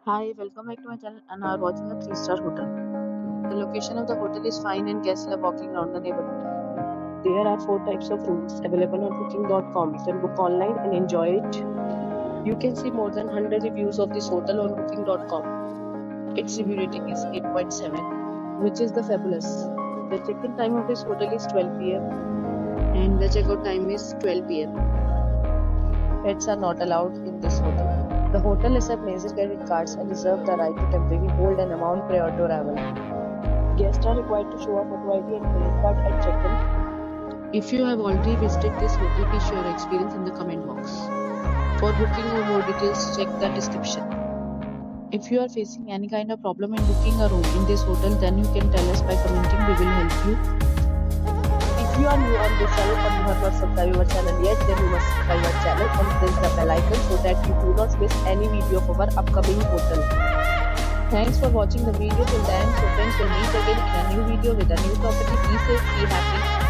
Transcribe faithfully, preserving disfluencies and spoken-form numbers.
Hi, welcome back to my channel and are watching a three star hotel. The location of the hotel is fine and guests love walking around the neighborhood. There are four types of rooms available on booking dot com. You can book online and enjoy it. You can see more than one hundred reviews of this hotel on booking dot com. Its review rating is eight point seven, which is the fabulous. The check-in time of this hotel is twelve p m and the checkout time is twelve p m Pets are not allowed in this hotel. The hotel accepts major credit cards and reserves the right to temporarily hold an amount prior to arrival. Guests are required to show a photo I D and credit card at check-in. If you have already visited this hotel, please share your experience in the comment box. For booking or more details, check the description. If you are facing any kind of problem in booking a room in this hotel, then you can tell us by commenting. We will help you. If you are new on this channel or you have not subscribed our channel yet, then you must subscribe our channel and press the bell icon so that you do not miss any video of our upcoming hotel. Thanks for watching the video till the end. So friends, will meet again in a new video with a new property. Be safe, be happy.